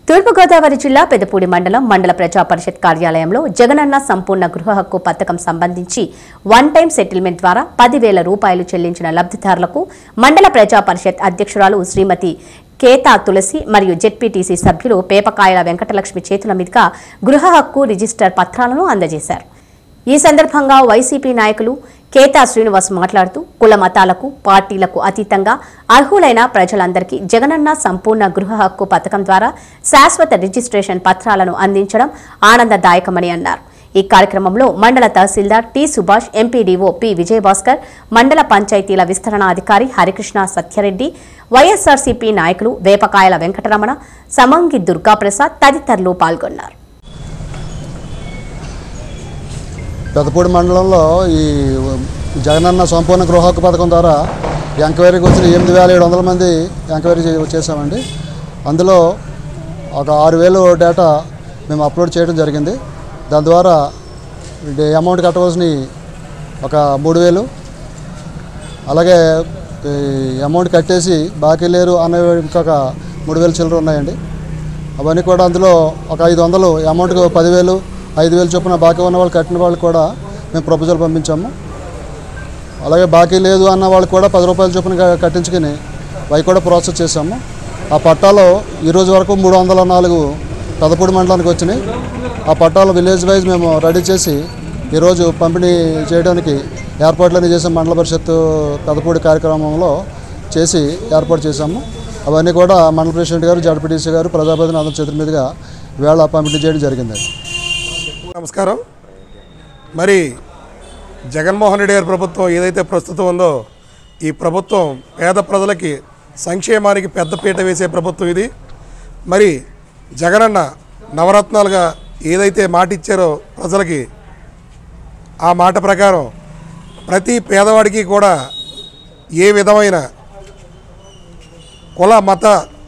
తూర్పు గోదావరి జిల్లా పెదపూడి మండలం మండల ప్రజా పరిషత్ కార్యాలయంలో జగనన్న సంపూర్ణ గృహ హక్కు పథకం సంబంధించి వన్ టైం సెటిల్మెంట్ ద్వారా 10,000 రూపాయలు చెల్లించిన లబ్ధిదారులకు మండల ప్రజా పరిషత్ అధ్యక్షురాలు శ్రీమతి కేతా తులసి మరియు జెడ్పీటీసీ సభ్యులు పేపకాయల వెంకటలక్ష్మి చేతుల మీదుగా గృహ హక్కు రిజిస్టర్ పత్రాలను అందజేశారు। ఈ సందర్భంగా వైసీపీ నాయకులు కేతా శ్రీనివాస్ మాట్లాడుతూ కుల మతాలకు పార్టీలకు అతీతంగా అర్హులైన ప్రజలందరికీ జగనన్న సంపూర్ణ గృహ హక్కు పథకం ద్వారా శాశ్వత రిజిస్ట్రేషన్ పత్రాలను అందించడం ఆనందదాయకమని అన్నారు। ఈ కార్యక్రమంలో మండల తహసీల్దార్ T Subhash, MPDO P Vijayabhaskar, మండల పంచాయతీల విస్తరణాధికారి హరికృష్ణ సత్యరెడ్డి, వైఎస్ఆర్సీపీ నాయకులు వేపకాయల వెంకటరమణ, సమంగి దుర్గాప్రసాద్ తదితరులు పాల్గొన్నారు। పెదపూడి మండలంలో ఈ జగనన్న సంపూర్ణ గృహ హక్కు పథకం ద్వారా ఎంక్వైరీకి వచ్చిన 8,700 మంది ఎంక్వైరీ చేసామండి। అందులో ఒక 6,000 డేటా మేము అప్లోడ్ చేయడం జరిగింది। దాని ద్వారా అమౌంట్ కట్టవలసిన ఒక 3,000, అలాగే అమౌంట్ కట్టేసి బాకీ లేరు అనే ఇంకొక 3,000 చిల్లర ఉన్నాయండి। అవన్నీ కూడా అందులో ఒక 500 అమౌంట్కి 10,000, 5,000 చొప్పున బాకీ ఉన్న వాళ్ళు కట్టిన వాళ్ళు కూడా మేము ప్రపోజల్ పంపించాము। అలాగే బాకీ లేదు అన్న వాళ్ళు కూడా 10 రూపాయల చొప్పున కట్టించుకుని అవి కూడా ప్రాసెస్ చేశాము। ఆ పట్టాలో ఈరోజు వరకు 304 పెదపూడి మండలానికి వచ్చినాయి। ఆ పట్టాలు విలేజ్ వైజ్ మేము రెడీ చేసి ఈరోజు పంపిణీ చేయడానికి ఏర్పాట్లన్నీ చేసాం। మండల పరిషత్ పెదపూడి కార్యక్రమంలో చేసి ఏర్పాటు చేశాము। అవన్నీ కూడా మండల ప్రెసిడెంట్ గారు, జడ్పీటీసీ గారు, ప్రజాప్రతినిధులు అందరి చేతుల మీదుగా వేళ పంపిణీ చేయడం జరిగింది। నమస్కారం। మరి జగన్మోహన్ రెడ్డి గారి ప్రభుత్వం ఏదైతే ప్రస్తుతం ఉందో ఈ ప్రభుత్వం పేద ప్రజలకి సంక్షేమానికి పెద్దపీట వేసే ప్రభుత్వం ఇది। మరి జగనన్న నవరత్నాలుగా ఏదైతే మాట ఇచ్చారో ప్రజలకి, ఆ మాట ప్రకారం ప్రతి పేదవాడికి కూడా ఏ విధమైన కుల మత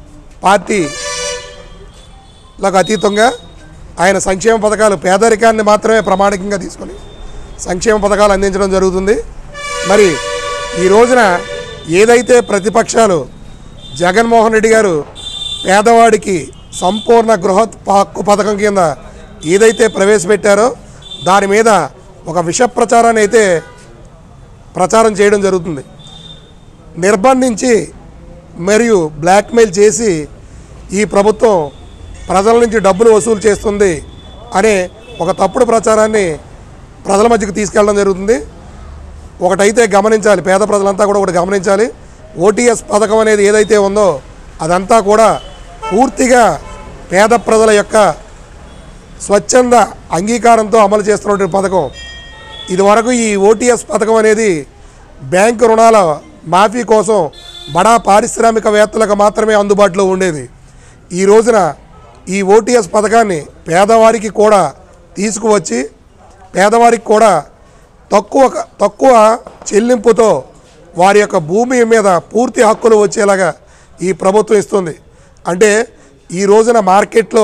పార్టీలకు అతీతంగా ఆయన సంక్షేమ పథకాలు, పేదరికాన్ని మాత్రమే ప్రామాణికంగా తీసుకొని సంక్షేమ పథకాలు అందించడం జరుగుతుంది। మరి ఈ రోజున ఏదైతే ప్రతిపక్షాలు జగన్మోహన్ రెడ్డి గారు పేదవాడికి సంపూర్ణ గృహ హక్కు పథకం కింద ఏదైతే ప్రవేశపెట్టారో దాని మీద ఒక విష ప్రచారాన్ని అయితే ప్రచారం చేయడం జరుగుతుంది। నిర్బంధించి మరియు బ్లాక్మెయిల్ చేసి ఈ ప్రభుత్వం ప్రజల నుంచి డబ్బులు వసూలు చేస్తుంది అనే ఒక తప్పుడు ప్రచారాన్ని ప్రజల మధ్యకి తీసుకెళ్ళడం జరుగుతుంది। ఒకటైతే గమనించాలి, పేద ప్రజలంతా కూడా ఒకటి గమనించాలి, ఓటీఎస్ పథకం అనేది ఏదైతే ఉందో అదంతా కూడా పూర్తిగా పేద ప్రజల యొక్క స్వచ్ఛంద అంగీకారంతో అమలు చేస్తున్నటువంటి పథకం। ఇదివరకు ఈ ఓటీఎస్ పథకం అనేది బ్యాంకు రుణాల మాఫీ కోసం బడా పారిశ్రామికవేత్తలకు మాత్రమే అందుబాటులో ఉండేది। ఈ రోజున ఈ ఓటీఎస్ పథకాన్ని పేదవారికి కూడా తీసుకువచ్చి పేదవారికి కూడా తక్కువ చెల్లింపుతో వారి యొక్క భూమి మీద పూర్తి హక్కులు వచ్చేలాగా ఈ ప్రభుత్వం ఇస్తుంది। అంటే ఈ రోజున మార్కెట్లో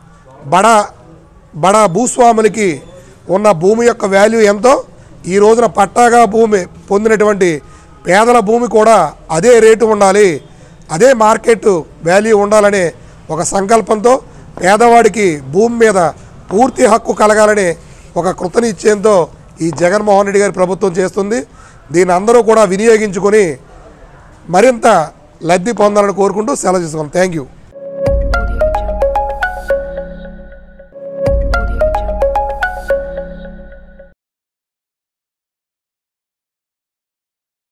బడా భూస్వాములకి ఉన్న భూమి యొక్క వాల్యూ ఎంతో ఈ రోజున పట్టాగా భూమి పొందినటువంటి పేదల భూమి కూడా అదే రేటు ఉండాలి, అదే మార్కెట్ వాల్యూ ఉండాలనే ఒక సంకల్పంతో పేదవాడికి భూమి మీద పూర్తి హక్కు కలగాలనే ఒక కృతనిశ్చయంతో ఈ జగన్మోహన్ రెడ్డి గారి ప్రభుత్వం చేస్తుంది। దీన్ని అందరూ కూడా వినియోగించుకొని మరింత లబ్ధి పొందాలని కోరుకుంటూ సెలవు తీసుకున్నాం। Thank you.